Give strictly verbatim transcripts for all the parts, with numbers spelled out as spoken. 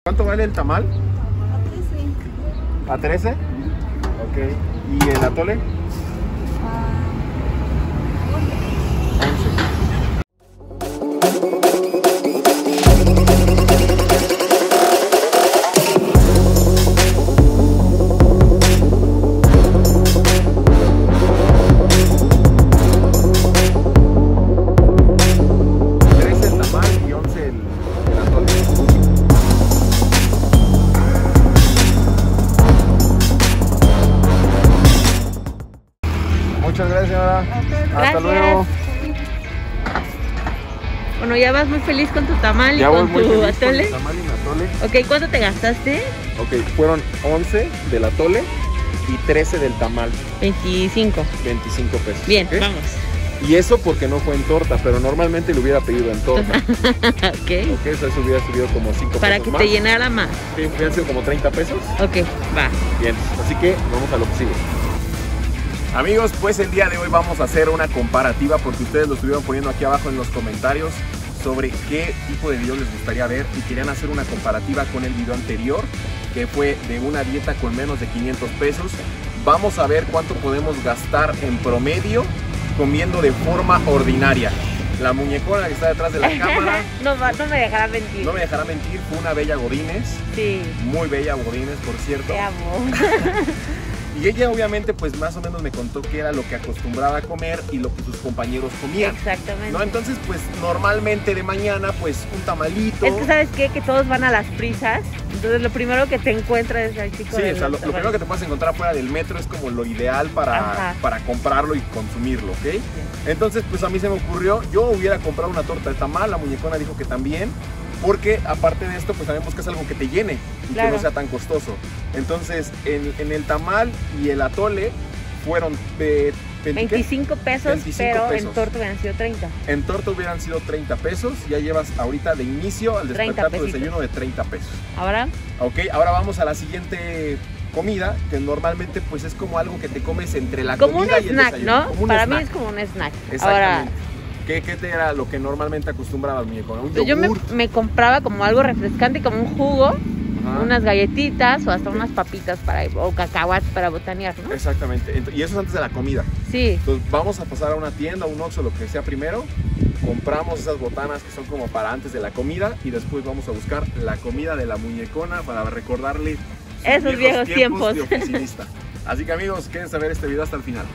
¿Cuánto vale el tamal? A trece. ¿A trece? Ok. ¿Y el atole? once. Muchas gracias, señora. Hasta Hasta luego. Bueno, ya vas muy feliz con tu tamal Ya y voy con muy tu feliz con atole. mi tamal y mi atole. Ok, ¿cuánto te gastaste? Ok, fueron once del atole y trece del tamal. veinticinco. veinticinco pesos. Bien, ¿ok? vamos. Y eso porque no fue en torta, pero normalmente lo hubiera pedido en torta. Ok. Ok, eso, eso hubiera subido como cinco Para pesos que más. te llenara más. Sí, hubieran sido como treinta pesos. Ok, va. Bien, así que vamos a lo que sigue. Amigos, pues el día de hoy vamos a hacer una comparativa porque ustedes lo estuvieron poniendo aquí abajo en los comentarios sobre qué tipo de video les gustaría ver y querían hacer una comparativa con el video anterior que fue de una dieta con menos de quinientos pesos. Vamos a ver cuánto podemos gastar en promedio comiendo de forma ordinaria. La muñecona que está detrás de la cámara no, va- no me dejará mentir. no me dejará mentir, fue una bella Godínez, Sí, muy bella Godínez por cierto. te amo. Y ella obviamente pues más o menos me contó que era lo que acostumbraba a comer y lo que sus compañeros comían. Exactamente. ¿No? Entonces pues normalmente de mañana pues un tamalito. Es que ¿sabes qué? Que todos van a las prisas. Entonces lo primero que te encuentras es el chico Sí, de o sea, lo, los lo primero que te puedes encontrar fuera del metro es como lo ideal para, Ajá. para comprarlo y consumirlo, ¿ok? Entonces pues a mí se me ocurrió, yo hubiera comprado una torta de tamal, la muñecona dijo que también, porque aparte de esto pues también buscas algo que te llene y Claro. que no sea tan costoso. Entonces en, en el tamal y el atole fueron de veinticinco pesos, veinticinco pero pesos. en torta hubieran sido treinta. En torta hubieran sido treinta pesos, ya llevas ahorita de inicio al treinta despertar tu pesitos. desayuno de treinta pesos. Ahora, Ok, ahora vamos a la siguiente comida, que normalmente pues es como algo que te comes entre la como un comida y el snack, desayuno. ¿no? Como un Para snack. mí es como un snack. Exactamente. Ahora, ¿Qué, ¿Qué te era lo que normalmente acostumbrabas, muñeco? ¿Un yo me, yogur? me compraba como algo refrescante, como un jugo, Ajá. unas galletitas o hasta unas papitas para o cacahuates para botanear, ¿no? Exactamente, Ent- y eso es antes de la comida. Sí. Entonces vamos a pasar a una tienda, un Oxxo, lo que sea primero. Compramos esas botanas que son como para antes de la comida y después vamos a buscar la comida de la muñecona para recordarle sus Esos viejos tiempos. de oficinista. Así que amigos, quédense a ver este video hasta el final.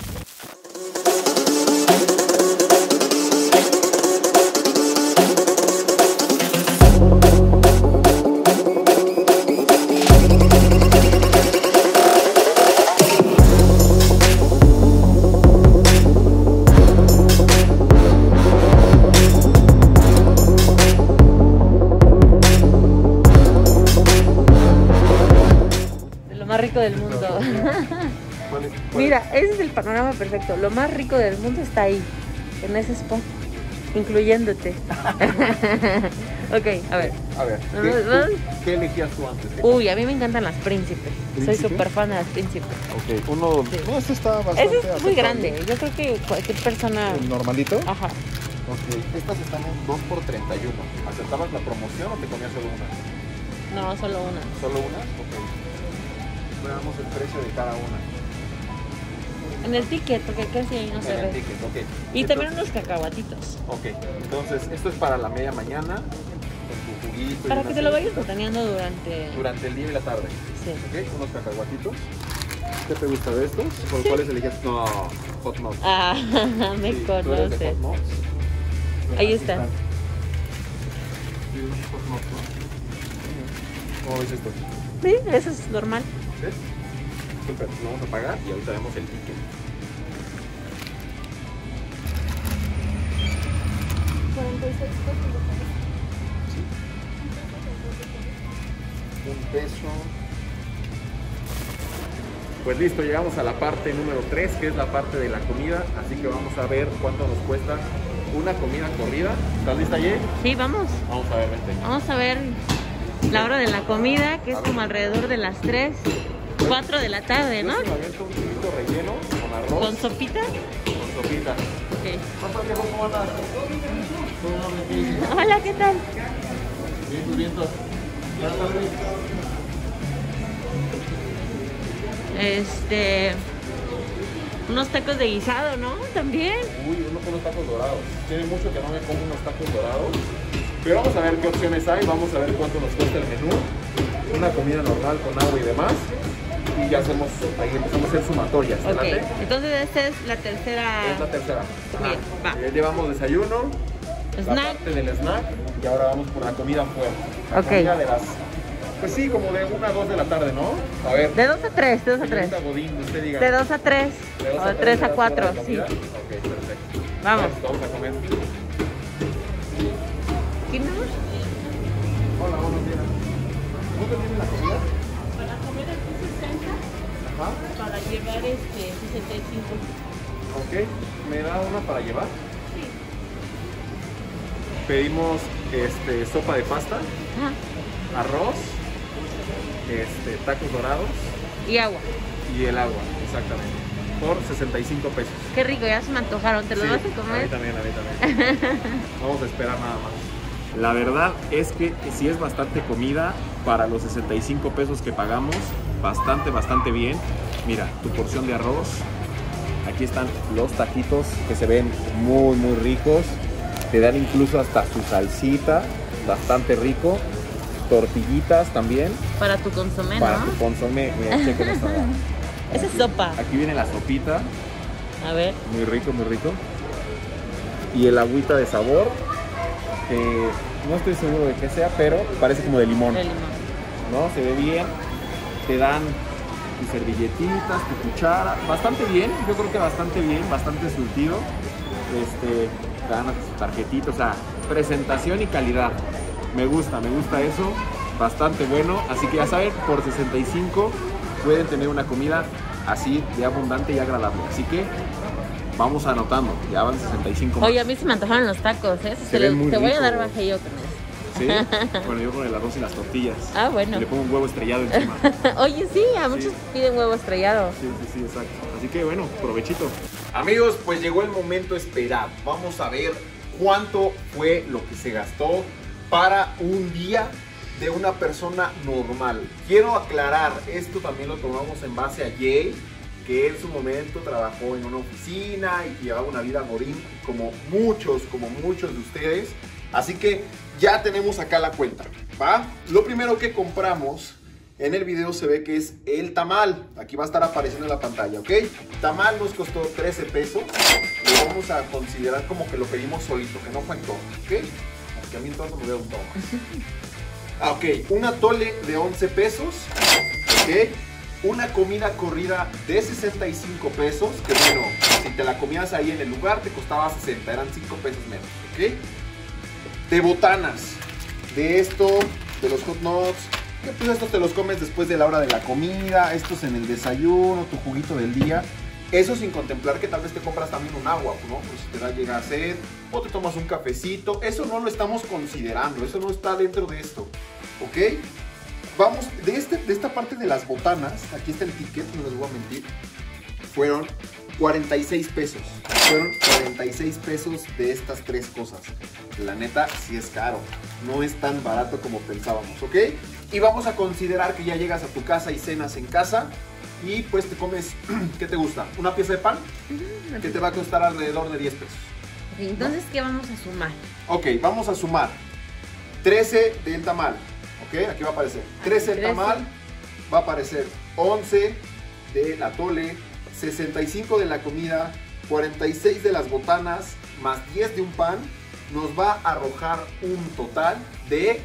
De lo más rico del mundo. ¿Cuál es- cuál Mira, ese es el panorama perfecto. Lo más rico del mundo está ahí, en ese spot, incluyéndote. Ok, a ver. A ver, No, ¿qué, no, no. tú- ¿qué elegías tú antes? Uy, a mí me encantan las príncipes. Soy ¿Príncipe? súper fan de las príncipes. Ok, uno... Sí. No, este está bastante Ese es muy aceptable. grande. Yo creo que cualquier persona. ¿El normalito? Ajá. Ok, estas están en dos por treinta y uno. ¿Aceptabas la promoción o te comías solo una? No, solo una. ¿Solo una? Ok. Veamos el precio de cada una. En el ticket, porque casi ahí no se En el ve. ticket, ok. Y también Entonces- unos cacahuatitos. Ok, entonces esto es para la media mañana, con tu juguito. y Para unas que te lo vayas cositas botaneando durante. durante el día y la tarde. Sí. Ok, unos cacahuatitos. ¿Qué te gusta de estos? ¿Por Sí. cuáles elegías? No, Hot Nuts. Ah, me Sí, tú eres de conoces. Hot Nuts. Ahí Aquí está. Sí, unos Hot Nuts, ¿no? ¿Cómo ves esto? Sí, eso es normal. ¿Ves? Súper, lo vamos a pagar y ahorita vemos el ticket. Un peso. Pues listo, llegamos a la parte número tres, que es la parte de la comida. Así que vamos a ver cuánto nos cuesta una comida corrida. ¿Estás lista, Ye? Sí, vamos. Vamos a ver, vente. Vamos a ver la hora de la comida, que es como alrededor de las tres, cuatro de la tarde, ¿no? Yo sí me aviento un chilito relleno con arroz, ¿Con sopita? con sopita. Ok. Papá, viejo, ¿cómo andas? ¿Cómo andas? Hola, ¿qué tal? Bien, vientos. Este... Unos tacos de guisado, ¿no? También. Uy, uno con unos tacos dorados. Tiene mucho que no me como unos tacos dorados. Pero vamos a ver qué opciones hay. Vamos a ver cuánto nos cuesta el menú. Una comida normal con agua y demás. Y ya hacemos, ahí empezamos a hacer sumatorias. Ok, ¿late? Entonces esta es la tercera. Es la tercera. Bien, ah, va. Ya llevamos desayuno. Snack. La parte del snack. Y ahora vamos por la comida fuerte. La ok. comida de las... Pues sí, como de una a dos de la tarde, ¿no? A ver. De dos a tres, de dos a tres. Godín, usted diga. De dos a tres. De o de tres a cuatro, sí. Ok, perfecto. Vamos. Pues, vamos a comer. ¿Quién no? Hola, buenos días. ¿Cuánto tiene la comida? Para comer aquí sesenta, Ajá. para llevar este sesenta y cinco. Ok, ¿me da una para llevar? Sí. Pedimos este, sopa de pasta, Ajá. arroz, este, tacos dorados Y agua. y el agua, exactamente, por sesenta y cinco pesos. Qué rico, ya se me antojaron. ¿Te lo Sí, vas a A mí comer? también, a mí también. Vamos a esperar nada más. La verdad es que sí es bastante comida para los sesenta y cinco pesos que pagamos. Bastante, bastante bien. Mira, tu porción de arroz. Aquí están los taquitos que se ven muy, muy ricos. Te dan incluso hasta su salsita. Bastante rico. Tortillitas también. Para tu consomé, Para ¿no? tu consomé. Mira, chequen esta. Esa es sopa. Aquí viene la sopita. A ver. Muy rico, muy rico. Y el agüita de sabor, que no estoy seguro de qué sea, pero parece como de limón, De limón. ¿no? Se ve bien. Te dan tus servilletitas, tu cuchara. Bastante bien, yo creo que bastante bien, bastante surtido. Este, te dan tu tarjetita, o sea, presentación y calidad. Me gusta, me gusta eso. Bastante bueno. Así que ya saben, por sesenta y cinco pueden tener una comida así de abundante y agradable. Así que vamos anotando, ya van sesenta y cinco más. Oye, a mí se me antojaron los tacos, ¿eh? Se Te, ven lo- muy te voy a dar ricos. baje yo con eso. ¿Sí? Bueno, yo con el arroz y las tortillas. Ah, bueno. Y le pongo un huevo estrellado encima. Oye, sí, a muchos piden huevo estrellado. Sí, sí, sí, exacto. Así que bueno, provechito. Amigos, pues llegó el momento esperado. Vamos a ver cuánto fue lo que se gastó para un día de una persona normal. Quiero aclarar, esto también lo tomamos en base a Jay, que en su momento trabajó en una oficina y llevaba una vida godín como muchos, como muchos de ustedes. Así que ya tenemos acá la cuenta, ¿va? Lo primero que compramos en el video se ve que es el tamal. Aquí va a estar apareciendo en la pantalla, ¿ok? Tamal nos costó trece pesos. Lo vamos a considerar como que lo pedimos solito, que no fue en todo, ¿ok? Porque a mí entonces me hubiera gustado más. Ah, ok, un atole de once pesos, ¿ok? Una comida corrida de sesenta y cinco pesos, que bueno, si te la comías ahí en el lugar te costaba sesenta, eran cinco pesos menos, ¿ok? De botanas, de esto, de los hot nuts, que pues estos te los comes después de la hora de la comida, estos en el desayuno, tu juguito del día. Eso sin contemplar que tal vez te compras también un agua, ¿no? Pues si te da llega a sed, o te tomas un cafecito, eso no lo estamos considerando, eso no está dentro de esto, ¿ok? Vamos, de, este, de esta parte de las botanas, aquí está el ticket, no les voy a mentir, fueron cuarenta y seis pesos, fueron cuarenta y seis pesos de estas tres cosas. La neta, sí es caro, no es tan barato como pensábamos, ¿ok? Y vamos a considerar que ya llegas a tu casa y cenas en casa, y pues te comes, ¿qué te gusta? ¿Una pieza de pan? Que te va a costar alrededor de diez pesos. Entonces, ¿qué vamos a sumar? Ok, vamos a sumar trece del tamal, ok, aquí va a aparecer trece del trece. tamal, va a aparecer once del atole, sesenta y cinco de la comida, cuarenta y seis de las botanas, más diez de un pan, nos va a arrojar un total de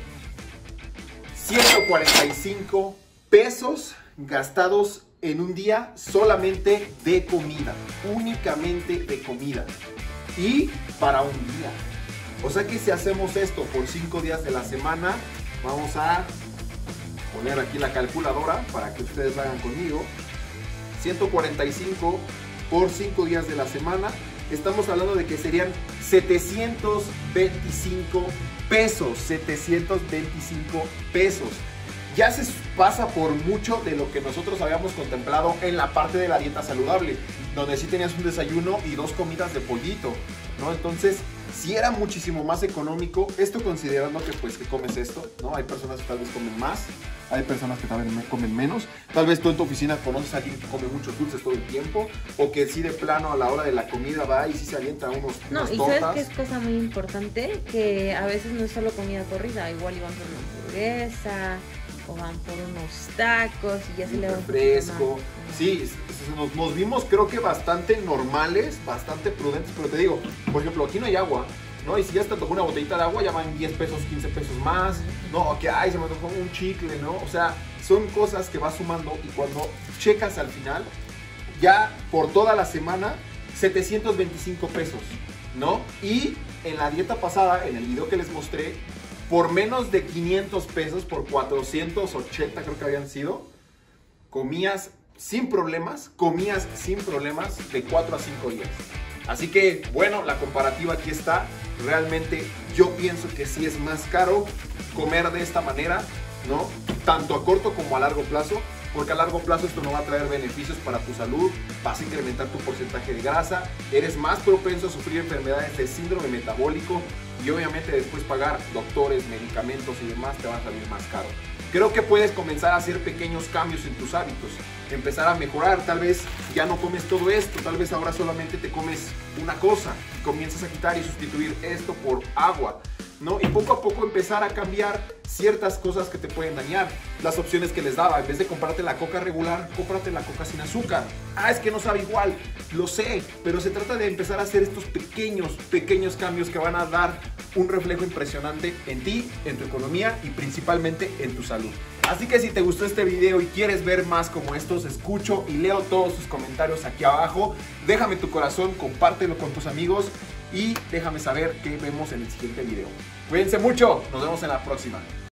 ciento cuarenta y cinco pesos gastados en un día solamente de comida, únicamente de comida, y para un día. O sea que si hacemos esto por cinco días de la semana, vamos a poner aquí la calculadora para que ustedes la hagan conmigo. ciento cuarenta y cinco por cinco días de la semana, estamos hablando de que serían setecientos veinticinco pesos, setecientos veinticinco pesos. Ya se pasa por mucho de lo que nosotros habíamos contemplado en la parte de la dieta saludable, donde sí tenías un desayuno y dos comidas de pollito, ¿no? Entonces, si era muchísimo más económico, esto considerando que pues que comes esto, ¿no? Hay personas que tal vez comen más, hay personas que tal vez comen menos. Tal vez tú en tu oficina conoces a alguien que come muchos dulces todo el tiempo, o que sí de plano a la hora de la comida va y sí se avienta unos No, unas y tortas. sabes que es cosa muy importante, que a veces no es solo comida corrida, igual iban por una hamburguesa o van por unos tacos y ya se le va un poquito refresco. más. Sí, nos, nos vimos creo que bastante normales, bastante prudentes, pero te digo, por ejemplo, aquí no hay agua, ¿no? Y si ya te tocó una botellita de agua, ya van diez pesos, quince pesos más, ¿no? Que, ay, se me tocó un chicle, ¿no? O sea, son cosas que vas sumando y cuando checas al final, ya por toda la semana, setecientos veinticinco pesos, ¿no? Y en la dieta pasada, en el video que les mostré, por menos de quinientos pesos, por cuatrocientos ochenta creo que habían sido, comías sin problemas, comías sin problemas de cuatro a cinco días. Así que, bueno, la comparativa aquí está. Realmente yo pienso que sí es más caro comer de esta manera, ¿no? Tanto a corto como a largo plazo, porque a largo plazo esto no va a traer beneficios para tu salud, vas a incrementar tu porcentaje de grasa, eres más propenso a sufrir enfermedades de síndrome metabólico y obviamente después pagar doctores, medicamentos y demás te va a salir más caro. Creo que puedes comenzar a hacer pequeños cambios en tus hábitos, empezar a mejorar. Tal vez ya no comes todo esto, tal vez ahora solamente te comes una cosa y comienzas a quitar y sustituir esto por agua, ¿no? Y poco a poco empezar a cambiar ciertas cosas que te pueden dañar. Las opciones que les daba, en vez de comprarte la coca regular, cómprate la coca sin azúcar. Ah, es que no sabe igual, lo sé, pero se trata de empezar a hacer estos pequeños, pequeños cambios que van a dar un reflejo impresionante en ti, en tu economía y principalmente en tu salud. Así que si te gustó este video y quieres ver más como estos, escucho y leo todos sus comentarios aquí abajo. Déjame tu corazón, compártelo con tus amigos y déjame saber qué vemos en el siguiente video. Cuídense mucho, nos vemos en la próxima.